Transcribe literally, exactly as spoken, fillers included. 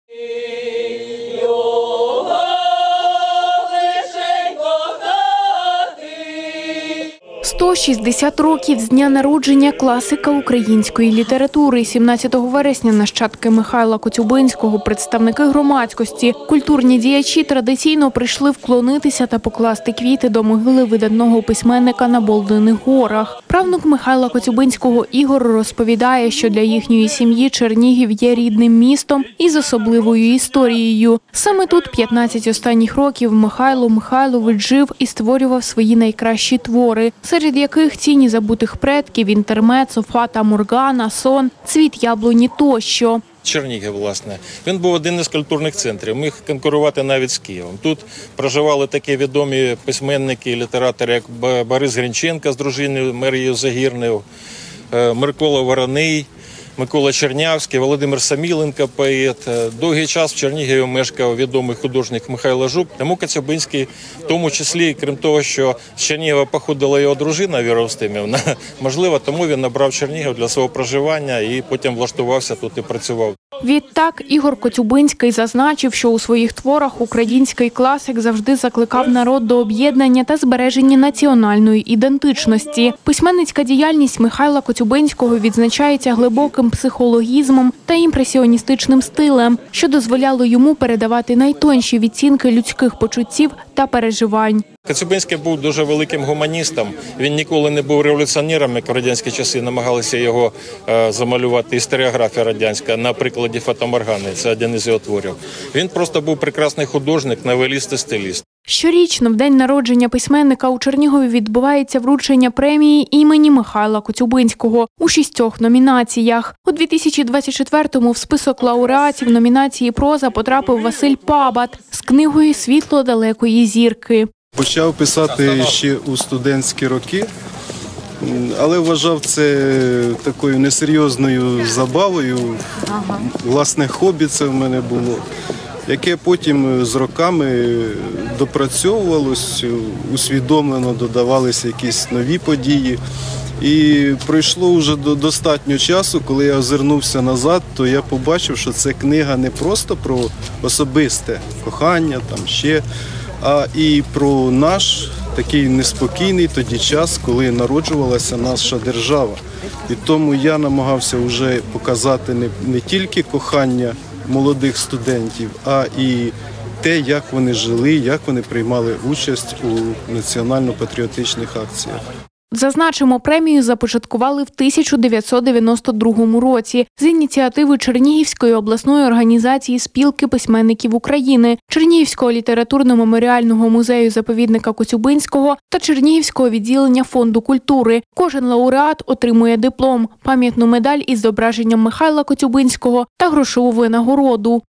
сто шістдесят років з дня народження класика української літератури. сімнадцятого вересня нащадки Михайла Коцюбинського, представники громадськості, культурні діячі традиційно прийшли вклонитися та покласти квіти до могили видатного письменника на Болдиних горах. Правнук Михайла Коцюбинського Ігор розповідає, що для їхньої сім'ї Чернігів є рідним містом із особливою історією. Саме тут п'ятнадцять останніх років Михайло Михайлович жив і створював свої найкращі твори, серед яких «Тіні забутих предків», «Інтермецо», «Фата Моргана», «Сон», «Цвіт яблуні» тощо. Чернігів, власне. Він був один із культурних центрів, міг конкурувати навіть з Києвом. Тут проживали такі відомі письменники і літератори, як Борис Грінченко з дружиною Марією Загірною, Микола Вороний, Микола Чернявський, Володимир Саміленко, поет. Довгий час в Чернігові мешкав відомий художник Михайло Жук. Тому Коцюбинський, в тому числі, крім того, що з Чернігова походила його дружина Віра Устимівна, можливо, тому він набрав Чернігів для свого проживання і потім влаштувався тут і працював. Відтак Ігор Коцюбинський зазначив, що у своїх творах український класик завжди закликав народ до об'єднання та збереження національної ідентичності. Письменницька діяльність Михайла Коцюбинського відзначається глибоким психологізмом та імпресіоністичним стилем, що дозволяло йому передавати найтонші відцінки людських почуттів та переживань. Коцюбинський був дуже великим гуманістом. Він ніколи не був революціонером, як в радянські часи намагалися його е, замалювати історіографія радянська на прикладі «Фата Моргани». Це один із його творів. Він просто був прекрасний художник, новеліст і стиліст. Щорічно в день народження письменника у Чернігові відбувається вручення премії імені Михайла Коцюбинського у шістьох номінаціях. У дві тисячі двадцять четвертому в список лауреатів номінації «Проза» потрапив Василь Пабат з книгою «Світло далекої зірки». Почав писати ще у студентські роки, але вважав це такою несерйозною забавою. Власне, хобі це в мене було, яке потім з роками допрацьовувалось, усвідомлено додавалися якісь нові події. І пройшло вже достатньо часу, коли я озирнувся назад, то я побачив, що це книга не просто про особисте кохання, там ще, а і про наш такий неспокійний тоді час, коли народжувалася наша держава. І тому я намагався вже показати не, не тільки кохання молодих студентів, а і те, як вони жили, як вони приймали участь у національно-патріотичних акціях. Зазначимо, премію започаткували в тисяча дев'ятсот дев'яносто другому році з ініціативи Чернігівської обласної організації спілки письменників України, Чернігівського літературно-меморіального музею-заповідника Коцюбинського та Чернігівського відділення Фонду культури. Кожен лауреат отримує диплом, пам'ятну медаль із зображенням Михайла Коцюбинського та грошову винагороду.